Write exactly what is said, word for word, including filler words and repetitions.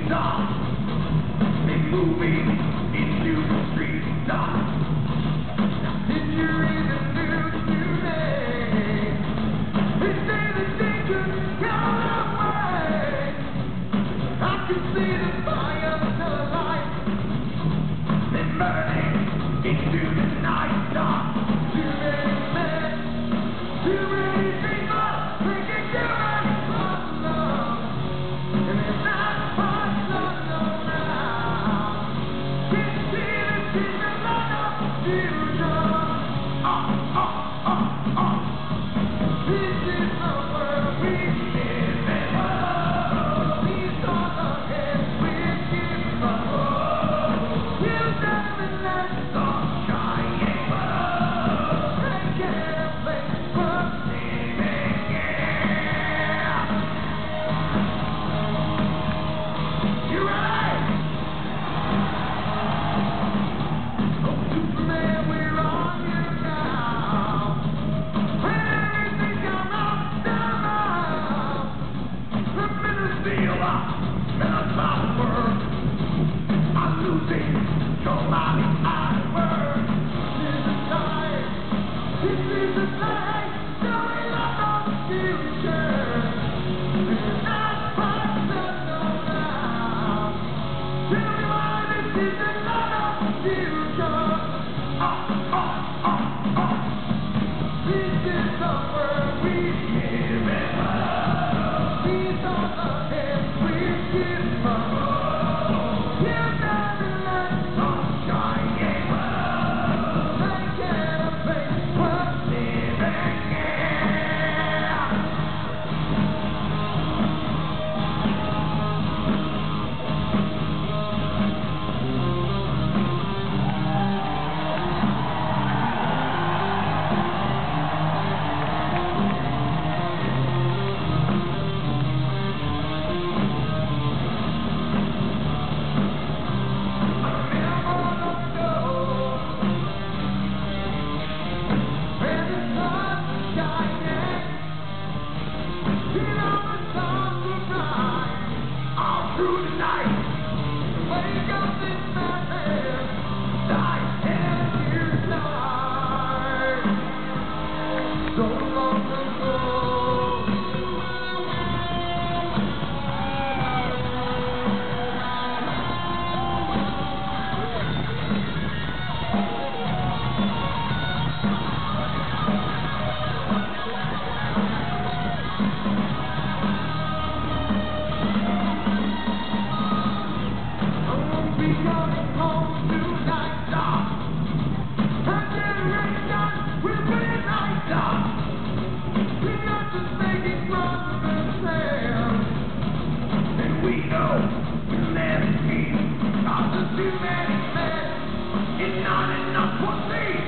stop. They moving into the street stop. Now did you read the news today? They say the danger's gone away. I can see the fire to the light. They're burning into the night stop. Too many men, too many people drinking too many bottles, and there's not much love around. Can't you see this is the light of the future? Oh, oh, oh, oh. This is the world we live in. These are the heads we're giving up. You diamond like sunshine, yeah. They can't play for living, yeah. You right? Oh, Superman, we're on you now. When everything's gone off the map, the minutes feel up, minutes of the world. I'm losing control of the outward. This is the time, this is the time, showing up on the future. This is not much left around. Tell me why this is the light of the future. Oh, oh, oh, oh. This is the world we live in. These are the heads we're giving up. You diamond like sunshine, yeah. They can't play for living, yeah. Through the night, wake up in my head, night and you start. So long ago. Be coming home tonight, stop. Her generation will be a night stop. We're not just making fun of themselves, and we know we'll never be. Cause there's too many men, it's not enough for me.